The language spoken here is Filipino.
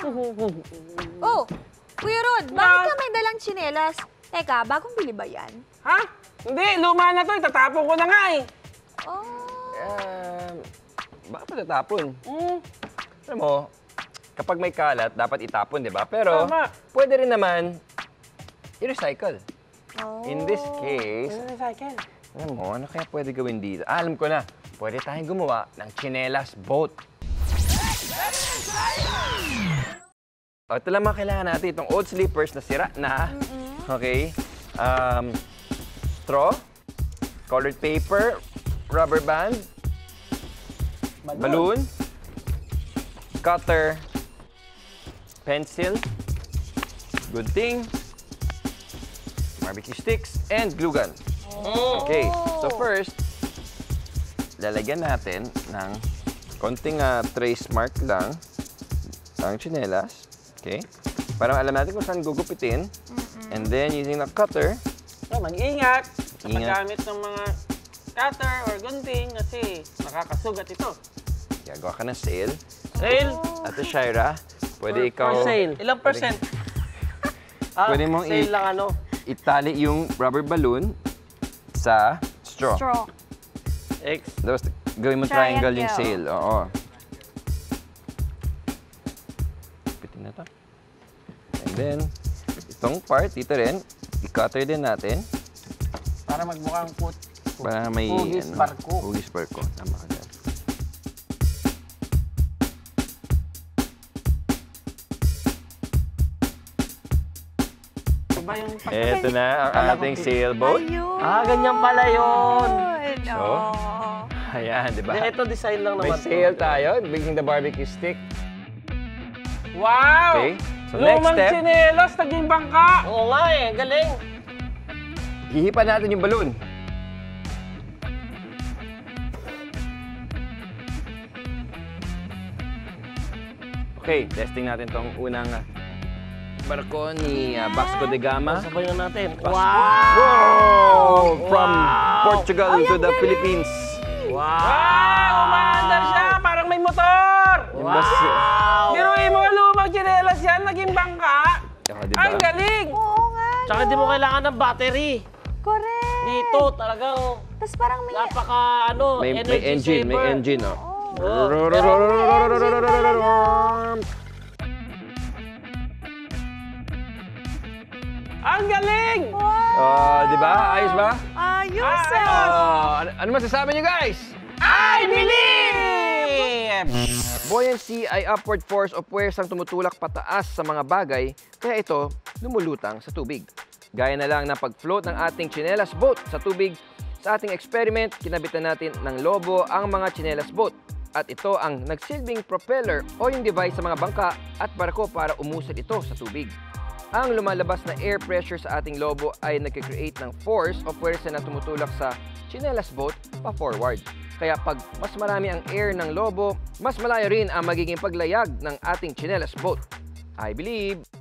Oh, Kuya Rod, bakit ka may dalang tsinelas? Teka, bagong bili ba yan? Ha? Hindi, luma na to. Itatapon ko na nga eh. Oh. Bakit patatapon? Alam mo, kapag may kalat, dapat itapon, di ba? Pero, pwede rin naman i-recycle. Oh. In this case, Recycle. alam mo, ano kaya pwede gawin dito? Alam ko na, pwede tayong gumawa ng chinelas boat. O, ito lang mga kailangan natin. Itong old slippers na sira na. Okay. Straw, colored paper, rubber band, balloon, cutter, pencil, gunting, barbecue sticks, and glue gun. Okay, so first, lalagyan natin ng konting trace mark lang ang tsinelas. Okay? Para alam natin kung saan gugupitin. And then, using the cutter. So, mag-ingat sa paggamit ng mga cutter or gunting kasi nakakasugat ito. Gagawa ka ng sail. Sail? Ate Shaira, pwede ikaw... Sail. Ilang percent? Pwede mong sail lang ano? itali yung rubber balloon sa straw. X. Tapos gawin mo triangle yung sail. Oo. Pitin na to. And then, itong part, dito rin, i-cutter din natin. Para magmukhang Para may... hugis barko. Hugis barko. Tama ka dyan. Ito na ang ating sailboat. Ayun. Ganyan pala yun. So, ayan, di ba? Ito design lang naman. May sail tayo, biging the barbecue stick. Wow! Okay, so next Lumang step, tsinelas, naging bangka. Oo nga eh, galing. hihipan natin yung balloon. Okay, testing natin tong unang barko ni Vasco da Gama. Sabay na natin. Wow! From Portugal to the Philippines. Wow! Umaandar siya! Parang may motor! Wow! Biruin mo, lumang tsinelas yan, naging bangka. Diba? Ang galing! Oo nga. Tsaka di mo kailangan ng battery. Correct. Dito talagang Tapos parang may... napaka ano, May energy engine, saver. may engine, oh. Ang galing! Di ba? Ayos ba? Ayos Ano masasabi niyo, guys? iBilib! Buoyancy ay upward force o puwersang tumutulak pataas sa mga bagay, kaya ito lumulutang sa tubig. Gaya na lang ng pag-float ng ating chinelas boat sa tubig. Sa ating experiment, kinabitan natin ng lobo ang mga chinelas boat. At ito ang nagsilbing propeller o yung device sa mga bangka at barko para umusad ito sa tubig. Ang lumalabas na air pressure sa ating lobo ay nagkikreate ng force o puwersa na tumutulak sa chinelas boat pa-forward. Kaya pag mas marami ang air ng lobo, mas malayo rin ang magiging paglayag ng ating chinelas boat. I believe!